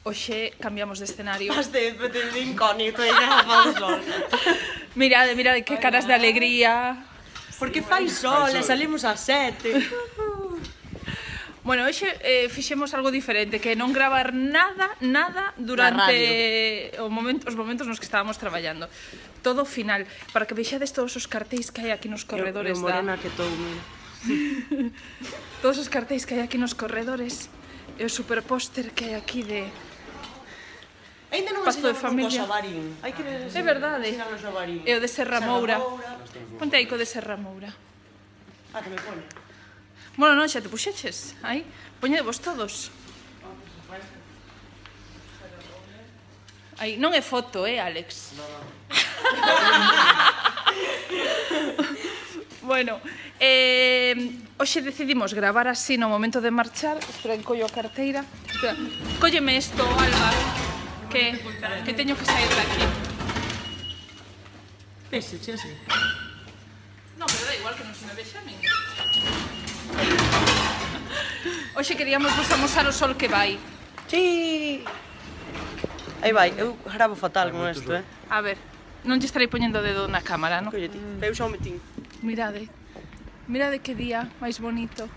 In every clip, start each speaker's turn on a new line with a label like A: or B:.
A: Oxe, cambiamos de escenario.
B: Vas de incógnito e gafas de sol.
A: Mirade, mirade, que caras de alegría.
B: Porque fai sol e salimos ás 7.
A: Bueno, hoxe fixemos algo diferente, que non gravar nada durante os momentos nos que estábamos traballando. Todo final, para que vexades todos os cartéis que hai aquí nos corredores da...
B: Morena que tou, mira.
A: Todos os cartéis que hai aquí nos corredores e o superpóster que hai aquí de...
B: Ainda non
A: Pazo de
B: enseñamos
A: familia.
B: o Xabarín. Hai que
A: É verdade.
B: enseñar o Xabarín.
A: E o de Serra Moura. Ponte aí co de Serra Moura.
B: Ah, que me pone.
A: Bueno, non, xa te puxeches. Aí, poñedevos todos. Aí, non é foto, Alex? Bueno, hoxe decidimos gravar así no momento de marchar. Espera, encollo a carteira. Espera, cólleme isto, Alba, que teño que sair daqui.
B: Ese, che, así.
A: No, pero da igual que non se me vexa a min. Hoxe queríamos vos amosar o sol que vai.
B: Sí. Aí vai, eu gravo fatal con isto,
A: A ver, non lle estarei poñendo o dedo na cámara, non?
B: Colleti, eu xa o metín.
A: Mirade, mirade que día máis bonito.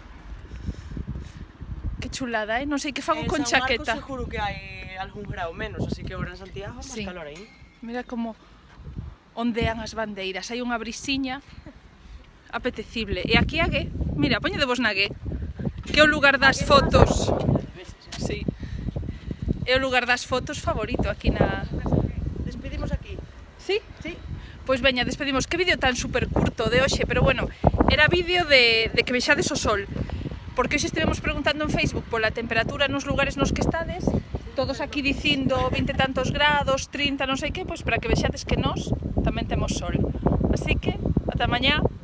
A: Que chulada, Non sei que fago con chaqueta.
B: En San Marcos seguro que hai algún grau menos, así que agora en Santiago máis calor aí.
A: Mira como ondean as bandeiras, hai unha brisiña apetecible. E aquí a Gué, mira, poñedevos na Gué, que é o lugar das fotos. Sí. É o lugar das fotos favorito aquí na...
B: Despedimos aquí.
A: Sí?
B: Sí.
A: Pois veña, despedimos. Que vídeo tan super curto de hoxe, pero bueno, era vídeo de que vexades o sol. Porque hoxe estivemos preguntando en Facebook pola temperatura nos lugares nos que estades, todos aquí dicindo 20 e tantos grados, 30, non sei que, pois para que vexades que nós tamén temos sol. Así que, ata mañá.